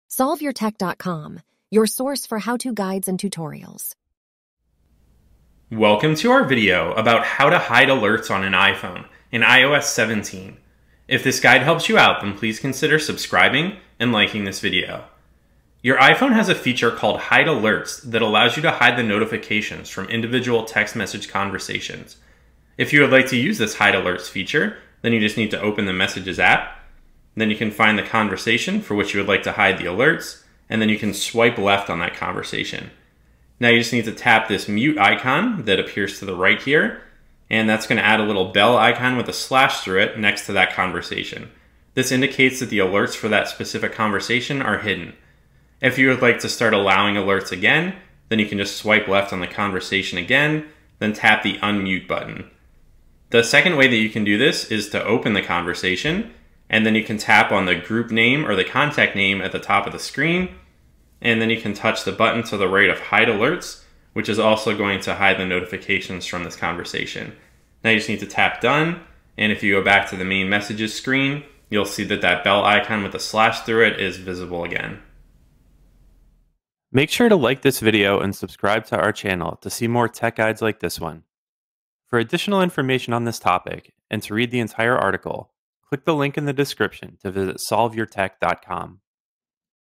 SolveYourTech.com, your source for how-to guides and tutorials. Welcome to our video about how to hide alerts on an iPhone in iOS 17. If this guide helps you out, then please consider subscribing and liking this video. Your iPhone has a feature called Hide Alerts that allows you to hide the notifications from individual text message conversations. If you would like to use this Hide Alerts feature, then you just need to open the Messages app. Then you can find the conversation for which you would like to hide the alerts, and then you can swipe left on that conversation. Now you just need to tap this mute icon that appears to the right here, and that's going to add a little bell icon with a slash through it next to that conversation. This indicates that the alerts for that specific conversation are hidden. If you would like to start allowing alerts again, then you can just swipe left on the conversation again, then tap the unmute button. The second way that you can do this is to open the conversation, and then you can tap on the group name or the contact name at the top of the screen, and then you can touch the button to the right of Hide Alerts, which is also going to hide the notifications from this conversation. Now you just need to tap Done, and if you go back to the main messages screen, you'll see that that bell icon with a slash through it is visible again. Make sure to like this video and subscribe to our channel to see more tech guides like this one. For additional information on this topic and to read the entire article, click the link in the description to visit solveyourtech.com.